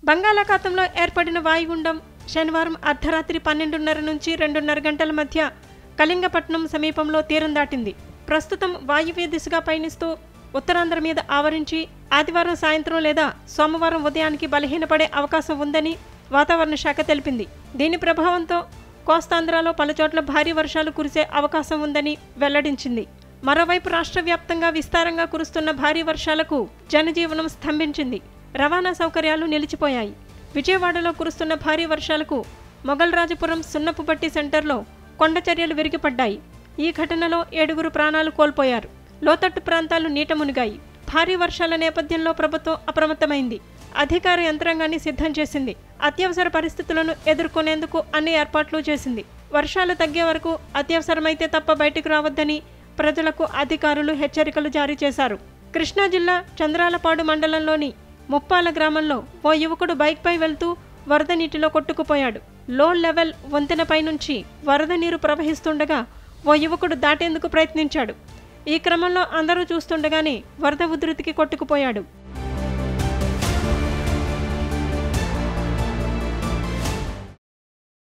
బంగాళాఖాతంలో ఏర్పడిన వాయుగుండం శనివారం అర్ధరాత్రి 12:30 నుంచి 2:30 గంటల మధ్య కళింగపట్నం సమీపంలో తీరం దాటింది. ప్రస్తుతం వాయువ్య దిశగా పయనిస్తూ ఉత్తరాంధ్ర మీద ఆవరించి ఆదివారం సాయంత్రం లేదా సోమవారం ఉదయానికి బలహీనపడే అవకాశం ఉందని వాతావరణ శాఖ తెలిపింది. దీని ప్రభావంతో కోస్తాంధ్రలో పలుచోట్ల భారీ వర్షాలు కురిసే అవకాశం ఉందని వెల్లడించింది. మరోవైపు రాష్ట్ర వ్యాప్తంగా విస్తారంగా కురుస్తున్న భారీ వర్షాలకు జనజీవనం స్తంభించింది. రవాణా సౌకర్యాలు నిలిచిపోయాయి. విజయవాడలో కురుస్తున్న భారీ వర్షాలకు మొగల్రాజపురం సున్నపుబట్టి సెంటర్లో కొండచర్యలు విరిగిపడ్డాయి. ఈ ఘటనలో 7 ప్రాణాలు కోల్పోయారు. లోతట్టు ప్రాంతాలు నీట మునిగాయి. భారీ వర్షాల నేపథ్యంలో ప్రభుత్వం అప్రమత్తమైంది. అధికార యంత్రాంగాన్ని సిద్ధం చేసింది. అత్యవసర పరిస్థితులను ఎదుర్కొనేందుకు అన్ని ఏర్పాట్లు చేసింది. వర్షాలు తగ్గే వరకు అత్యవసరమైతే తప్ప బయటకు రావద్దని ప్రజలకు అధికారులు హెచ్చరికలు జారీ చేశారు. కృష్ణా జిల్లా చంద్రాలపాడు మండలంలోని ముప్పాల గ్రామంలో ఓ యువకుడు బైక్పై వెళ్తూ వరద నీటిలో కొట్టుకుపోయాడు. లో లెవెల్ వంతెనపై నుంచి వరద నీరు ప్రవహిస్తుండగా ఓ యువకుడు దాటేందుకు ప్రయత్నించాడు. ఈ క్రమంలో అందరూ చూస్తుండగానే వరద ఉధృతికి కొట్టుకుపోయాడు.